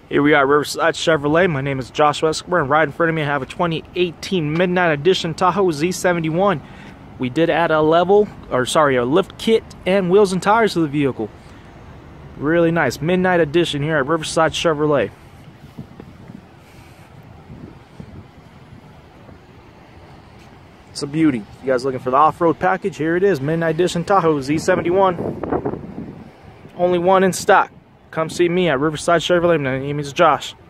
Here we are at Riverside Chevrolet. My name is Joshua Escobar, and right in front of me I have a 2018 Midnight Edition Tahoe Z71. We did add a lift kit and wheels and tires to the vehicle. Really nice Midnight Edition here at Riverside Chevrolet. It's a beauty. If you guys looking for the off-road package, here it is, Midnight Edition Tahoe Z71. Only one in stock. Come see me at Riverside Chevrolet. My name is Josh.